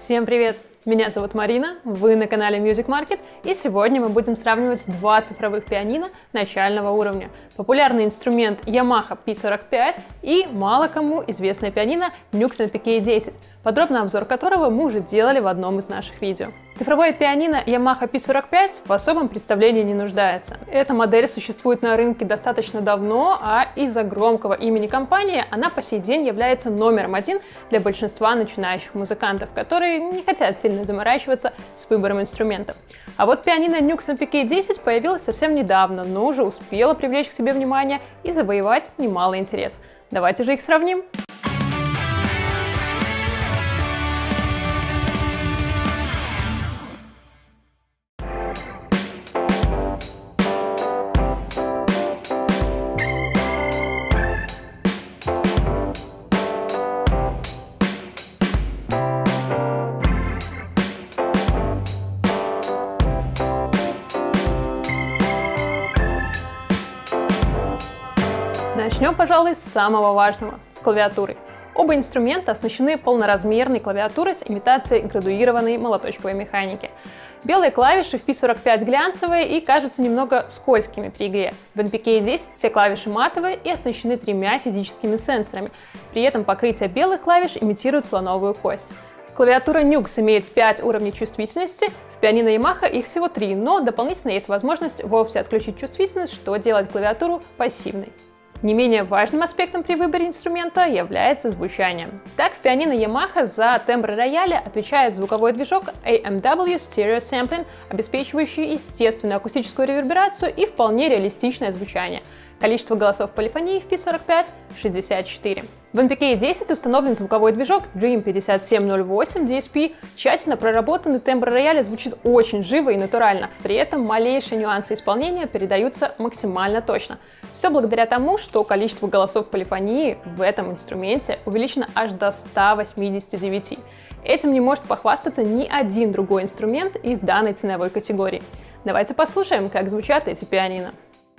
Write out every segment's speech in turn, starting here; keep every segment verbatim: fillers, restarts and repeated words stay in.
Всем привет! Меня зовут Марина, вы на канале Music Market, и сегодня мы будем сравнивать два цифровых пианино начального уровня. Популярный инструмент Yamaha пи сорок пять и мало кому известное пианино Nux эн пи кей десять, подробный обзор которого мы уже делали в одном из наших видео. Цифровое пианино Yamaha пи сорок пять в особом представлении не нуждается. Эта модель существует на рынке достаточно давно, а из-за громкого имени компании она по сей день является номером один для большинства начинающих музыкантов, которые не хотят сильно заморачиваться с выбором инструментов. А вот пианино Nux эн пи кей десять появилось совсем недавно, но уже успело привлечь к себе внимание и завоевать немалый интерес. Давайте же их сравним. Начнем, пожалуй, с самого важного – с клавиатуры. Оба инструмента оснащены полноразмерной клавиатурой с имитацией градуированной молоточковой механики. Белые клавиши в пи сорок пять глянцевые и кажутся немного скользкими при игре. В эн пи кей десять все клавиши матовые и оснащены тремя физическими сенсорами. При этом покрытие белых клавиш имитирует слоновую кость. Клавиатура Nux имеет пять уровней чувствительности, в пианино Yamaha их всего три, но дополнительно есть возможность вовсе отключить чувствительность, что делает клавиатуру пассивной. Не менее важным аспектом при выборе инструмента является звучание. Так, в пианино Yamaha за тембры рояля отвечает звуковой движок эй эм дабл ю Stereo Sampling, обеспечивающий естественную акустическую реверберацию и вполне реалистичное звучание. Количество голосов полифонии в пи сорок пять – шестьдесят четыре. В эн пи кей десять установлен звуковой движок Dream пятьдесят семь ноль восемь ди эс пи. Тщательно проработанный тембр рояля звучит очень живо и натурально. При этом малейшие нюансы исполнения передаются максимально точно. Все благодаря тому, что количество голосов полифонии в этом инструменте увеличено аж до ста восьмидесяти девяти. Этим не может похвастаться ни один другой инструмент из данной ценовой категории. Давайте послушаем, как звучат эти пианино.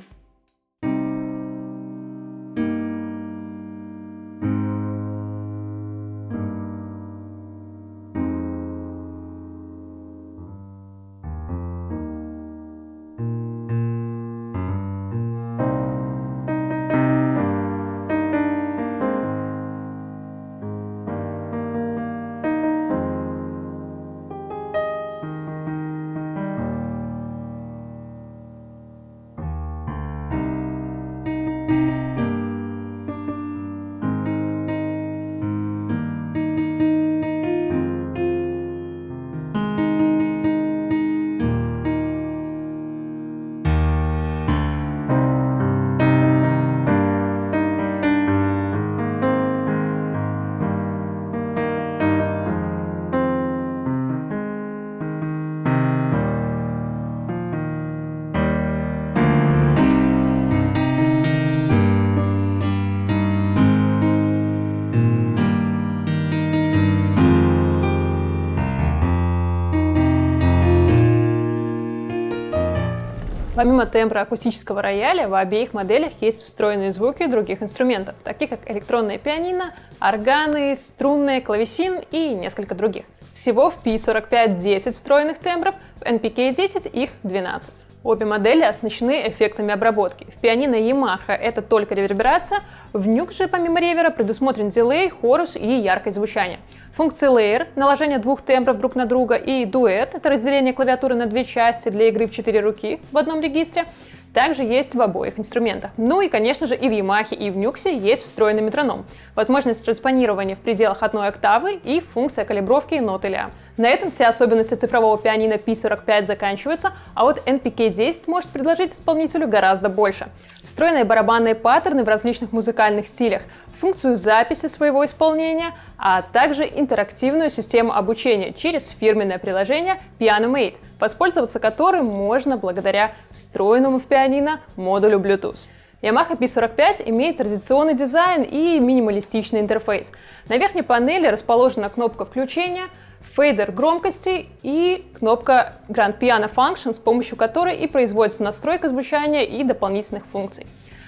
Помимо тембра акустического рояля, в обеих моделях есть встроенные звуки других инструментов, таких как электронное пианино, органы, струнные, клавесин и несколько других. Всего в пи сорок пять десять встроенных тембров, в эн пи кей десять их двенадцать. Обе модели оснащены эффектами обработки. В пианино Yamaha это только реверберация, в Nux же помимо ревера предусмотрен дилей, хорус и яркость звучания. Функции Layer – наложение двух тембров друг на друга, и Duet – это разделение клавиатуры на две части для игры в четыре руки в одном регистре, также есть в обоих инструментах. Ну и, конечно же, и в Yamaha, и в Nux есть встроенный метроном, возможность транспонирования в пределах одной октавы и функция калибровки нот и ля. На этом все особенности цифрового пианино пи сорок пять заканчиваются, а вот эн пи кей десять может предложить исполнителю гораздо больше. Встроенные барабанные паттерны в различных музыкальных стилях, функцию записи своего исполнения, а также интерактивную систему обучения через фирменное приложение PianoMate, воспользоваться которым можно благодаря встроенному в пианино модулю Bluetooth. Yamaha пи сорок пять имеет традиционный дизайн и минималистичный интерфейс. На верхней панели расположена кнопка включения, фейдер громкости и кнопка Grand Piano Function, с помощью которой и производится настройка звучания и дополнительных функций.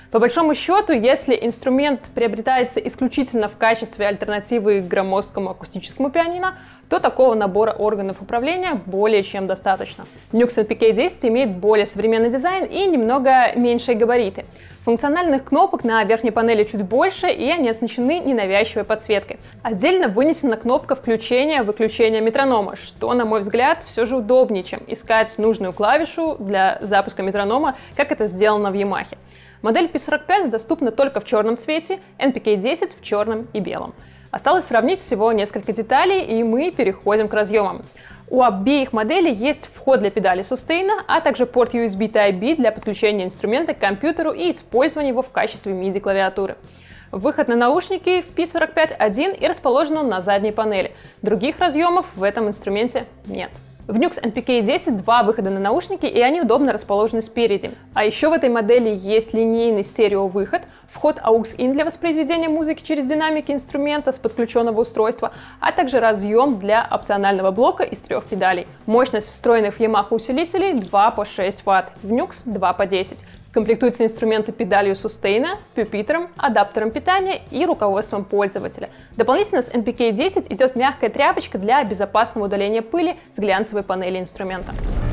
По большому счету, если инструмент приобретается исключительно в качестве альтернативы громоздкому акустическому пианино, то такого набора органов управления более чем достаточно. Nux эн пи кей десять имеет более современный дизайн и немного меньшие габариты. Функциональных кнопок на верхней панели чуть больше, и они оснащены ненавязчивой подсветкой. Отдельно вынесена кнопка включения-выключения метронома, что, на мой взгляд, все же удобнее, чем искать нужную клавишу для запуска метронома, как это сделано в Yamaha. Модель пи сорок пять доступна только в черном цвете, эн пи кей десять в черном и белом. Осталось сравнить всего несколько деталей, и мы переходим к разъемам. У обеих моделей есть вход для педали сустейна, а также порт ю эс би Type-B для подключения инструмента к компьютеру и использования его в качестве миди-клавиатуры. Выход на наушники в пи сорок пять один и расположен он на задней панели. Других разъемов в этом инструменте нет. В Nux эн пи кей десять два выхода на наушники, и они удобно расположены спереди. А еще в этой модели есть линейный стереовыход, вход эй ю экс ин для воспроизведения музыки через динамики инструмента с подключенного устройства, а также разъем для опционального блока из трех педалей. Мощность встроенных в Yamaha усилителей два по шесть ватт, в Nux два по десять. Комплектуются инструменты педалью сустейна, пюпитром, адаптером питания и руководством пользователя. Дополнительно с эн пи кей десять идет мягкая тряпочка для безопасного удаления пыли с глянцевой панели инструмента.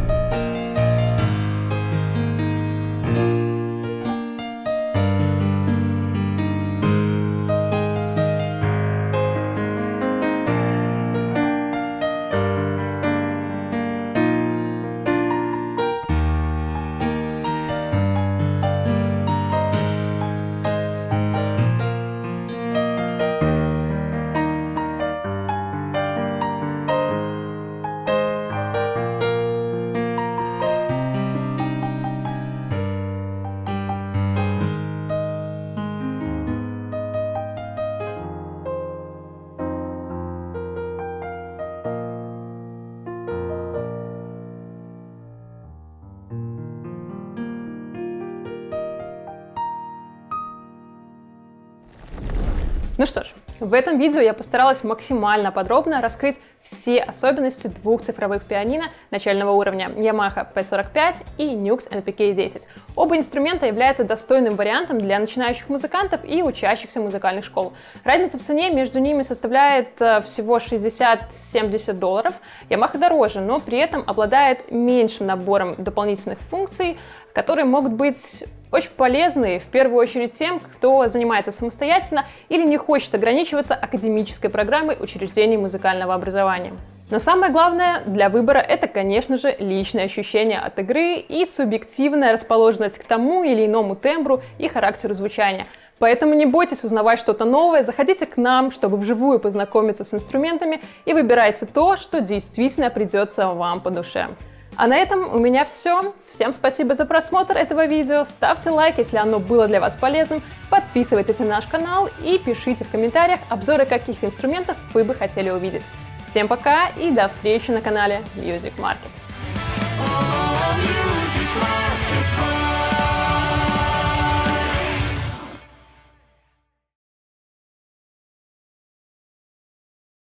Ну что ж, в этом видео я постаралась максимально подробно раскрыть все особенности двух цифровых пианино начального уровня Yamaha пи сорок пять и Nux эн пи кей десять. Оба инструмента являются достойным вариантом для начинающих музыкантов и учащихся музыкальных школ. Разница в цене между ними составляет всего шестьдесят-семьдесят долларов. Yamaha дороже, но при этом обладает меньшим набором дополнительных функций, которые могут быть очень полезны, в первую очередь тем, кто занимается самостоятельно или не хочет ограничиваться академической программой учреждений музыкального образования. Но самое главное для выбора — это, конечно же, личное ощущение от игры и субъективная расположенность к тому или иному тембру и характеру звучания. Поэтому не бойтесь узнавать что-то новое, заходите к нам, чтобы вживую познакомиться с инструментами, и выбирайте то, что действительно придется вам по душе. А на этом у меня все. Всем спасибо за просмотр этого видео. Ставьте лайк, если оно было для вас полезным. Подписывайтесь на наш канал и пишите в комментариях обзоры, каких инструментов вы бы хотели увидеть. Всем пока и до встречи на канале Music Market.